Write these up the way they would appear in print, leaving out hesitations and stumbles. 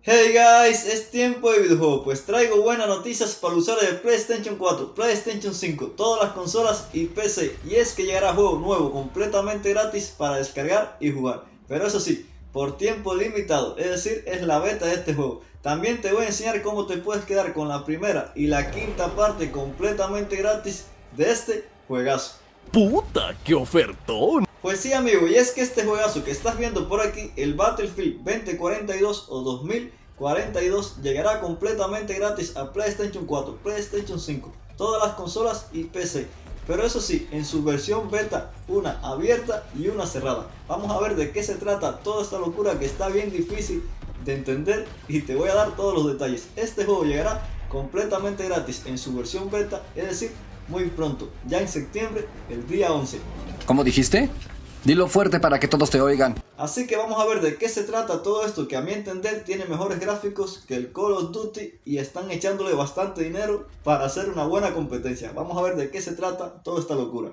Hey guys, es tiempo de videojuego, pues traigo buenas noticias para los usuarios de PlayStation 4, PlayStation 5, todas las consolas y PC. Y es que llegará juego nuevo completamente gratis para descargar y jugar, pero eso sí, por tiempo limitado, es decir, es la beta de este juego. También te voy a enseñar cómo te puedes quedar con la primera y la quinta parte completamente gratis de este juegazo. ¡Puta, qué ofertón! Pues sí, amigo, y es que este juegazo que estás viendo por aquí, el Battlefield 2042 o 2042, llegará completamente gratis a PlayStation 4, PlayStation 5, todas las consolas y PC. Pero eso sí, en su versión beta, una abierta y una cerrada. Vamos a ver de qué se trata toda esta locura que está bien difícil de entender y te voy a dar todos los detalles. Este juego llegará completamente gratis en su versión beta, es decir, muy pronto, ya en septiembre, el día 11. ¿Cómo dijiste? Dilo fuerte para que todos te oigan. Así que vamos a ver de qué se trata todo esto, que a mi entender tiene mejores gráficos que el Call of Duty y están echándole bastante dinero para hacer una buena competencia. Vamos a ver de qué se trata toda esta locura.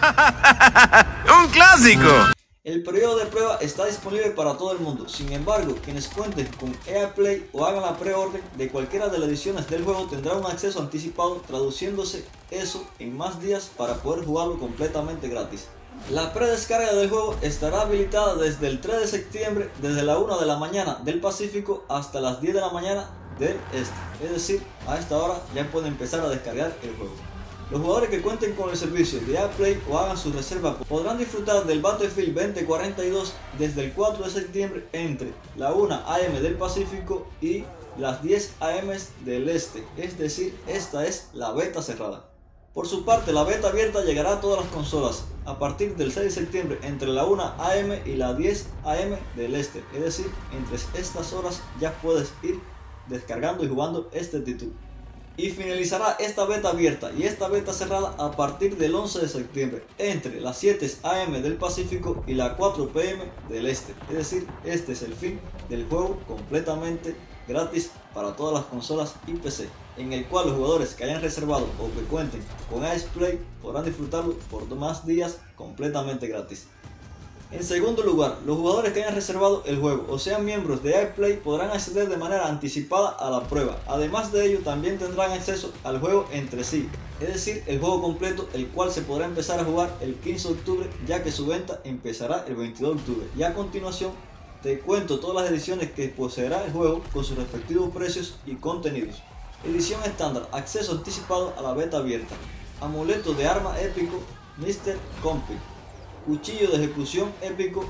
¡Un clásico! El periodo de prueba está disponible para todo el mundo. Sin embargo, quienes cuenten con EA Play o hagan la preorden de cualquiera de las ediciones del juego tendrán un acceso anticipado, traduciéndose eso en más días para poder jugarlo completamente gratis. La predescarga del juego estará habilitada desde el 3 de septiembre, desde la 1 de la mañana del Pacífico hasta las 10 de la mañana del Este. Es decir, a esta hora ya pueden empezar a descargar el juego. Los jugadores que cuenten con el servicio de EA Play o hagan su reserva podrán disfrutar del Battlefield 2042 desde el 4 de septiembre entre la 1 AM del Pacífico y las 10 AM del Este. Es decir, esta es la beta cerrada. Por su parte, la beta abierta llegará a todas las consolas a partir del 6 de septiembre entre la 1 AM y la 10 AM del Este. Es decir, entre estas horas ya puedes ir descargando y jugando este título. Y finalizará esta beta abierta y esta beta cerrada a partir del 11 de septiembre entre las 7 AM del Pacífico y las 4 PM del Este. Es decir, este es el fin del juego completamente gratis para todas las consolas y PC, en el cual los jugadores que hayan reservado o que cuenten con EA Play podrán disfrutarlo por más días completamente gratis. En segundo lugar, los jugadores que hayan reservado el juego o sean miembros de EA Play podrán acceder de manera anticipada a la prueba. Además de ello, también tendrán acceso al juego entre sí, es decir, el juego completo, el cual se podrá empezar a jugar el 15 de octubre, ya que su venta empezará el 22 de octubre. Y a continuación, te cuento todas las ediciones que poseerá el juego con sus respectivos precios y contenidos. Edición estándar, acceso anticipado a la beta abierta. Amuleto de arma épico Mr. Compi. Cuchillo de ejecución épico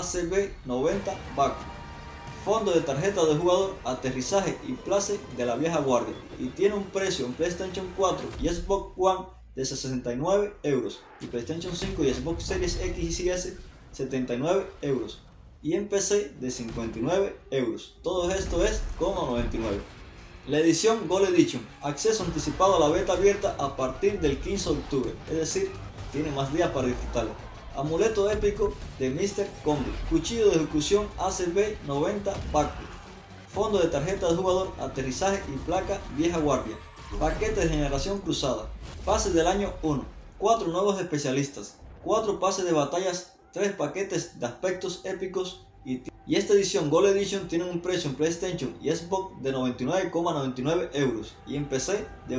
ACB-90 Baku. Fondo de tarjeta de jugador, aterrizaje y place de la vieja guardia. Y tiene un precio en PlayStation 4 y Xbox One de 69 euros. Y PlayStation 5 y Xbox Series X y S 79 euros. Y en PC de 59 euros. Todo esto es como 99. La edición Gold Edition, acceso anticipado a la beta abierta a partir del 15 de octubre, es decir, tiene más días para disfrutarlo. Amuleto épico de Mr. Combi, cuchillo de ejecución ACB-90 Baku, fondo de tarjeta de jugador, aterrizaje y placa vieja guardia, paquete de generación cruzada, pases del año 1, 4 nuevos especialistas, 4 pases de batallas, 3 paquetes de aspectos épicos y esta edición Gold Edition tiene un precio en PlayStation y Xbox de 99,99 euros y en PC de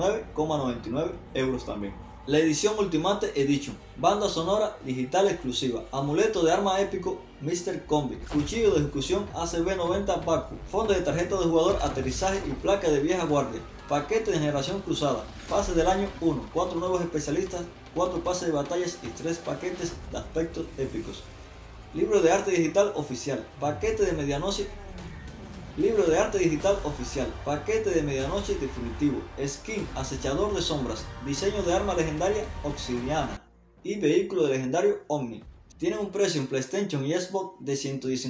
89,99 euros también. La edición Ultimate Edition, banda sonora digital exclusiva, amuleto de arma épico Mr. Combi, cuchillo de ejecución ACB-90 Baku, fondo de tarjeta de jugador, aterrizaje y placa de vieja guardia, paquete de generación cruzada, pase del año 1, 4 nuevos especialistas, 4 pases de batallas y 3 paquetes de aspectos épicos. Libro de arte digital oficial, paquete de medianoche. Libro de arte digital oficial, paquete de medianoche definitivo, skin acechador de sombras, diseño de arma legendaria obsidiana y vehículo legendario Omni. Tiene un precio en PlayStation y Xbox de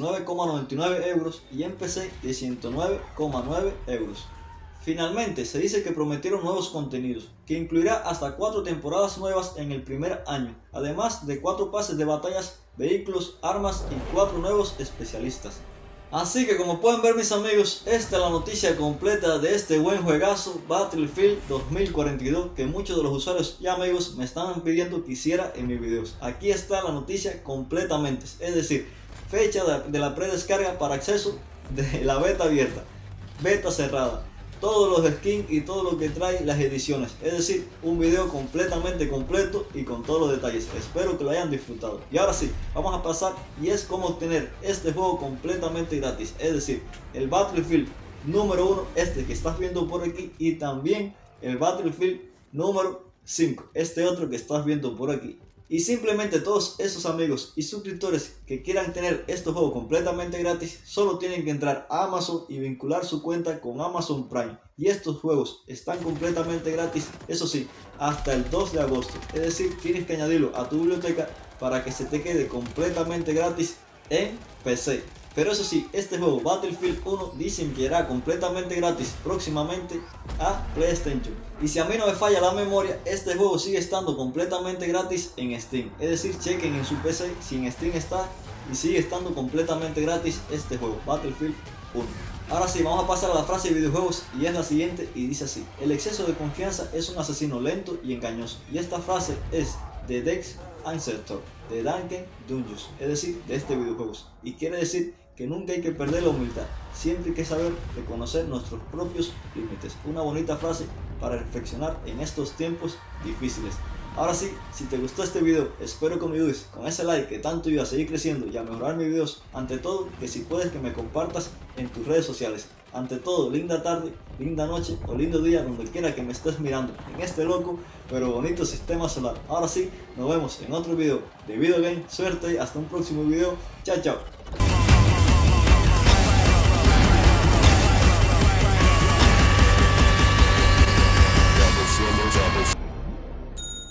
119,99 euros y en PC de 109,9 euros. Finalmente, se dice que prometieron nuevos contenidos, que incluirá hasta 4 temporadas nuevas en el primer año, además de 4 pases de batallas, vehículos, armas y 4 nuevos especialistas. Así que como pueden ver mis amigos, esta es la noticia completa de este buen juegazo Battlefield 2042 que muchos de los usuarios y amigos me estaban pidiendo que hiciera en mis videos. Aquí está la noticia completamente, es decir, fecha de la predescarga para acceso de la beta abierta, beta cerrada, todos los skins y todo lo que trae las ediciones. Es decir, un video completamente completo y con todos los detalles. Espero que lo hayan disfrutado. Y ahora sí, vamos a pasar y es cómo obtener este juego completamente gratis. Es decir, el Battlefield número 1, este que estás viendo por aquí, y también el Battlefield número 5, este otro que estás viendo por aquí. Y simplemente todos esos amigos y suscriptores que quieran tener estos juegos completamente gratis, solo tienen que entrar a Amazon y vincular su cuenta con Amazon Prime. Y estos juegos están completamente gratis, eso sí, hasta el 2 de agosto. Es decir, tienes que añadirlo a tu biblioteca para que se te quede completamente gratis en PC. Pero eso sí, este juego Battlefield 1 dicen que irá completamente gratis próximamente a PlayStation. Y si a mí no me falla la memoria, este juego sigue estando completamente gratis en Steam. Es decir, chequen en su PC si en Steam está y sigue estando completamente gratis este juego Battlefield 1. Ahora sí, vamos a pasar a la frase de videojuegos y es la siguiente y dice así: el exceso de confianza es un asesino lento y engañoso. Y esta frase es de Dex Ancestor de Dungeon Dungeons, es decir, de este videojuego. Y quiere decir que nunca hay que perder la humildad, siempre hay que saber reconocer nuestros propios límites. Una bonita frase para reflexionar en estos tiempos difíciles. Ahora sí, si te gustó este video, espero que me ayudes con ese like que tanto ayuda a seguir creciendo y a mejorar mis videos. Ante todo, que si puedes que me compartas en tus redes sociales. Ante todo, linda tarde, linda noche o lindo día donde quiera que me estés mirando en este loco pero bonito sistema solar. Ahora sí, nos vemos en otro video de Video Game. Suerte, hasta un próximo video. Chao, chao.